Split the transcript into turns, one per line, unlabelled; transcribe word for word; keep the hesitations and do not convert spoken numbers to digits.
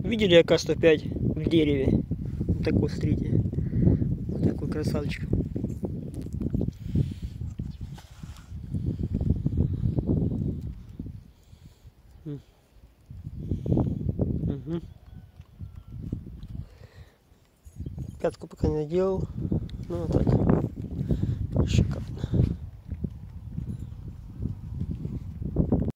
Видели А К сто пять в дереве? Вот такой, смотрите. Вот такой красавчик. Угу. Пятку пока не наделал. Ну вот так. Шикарно.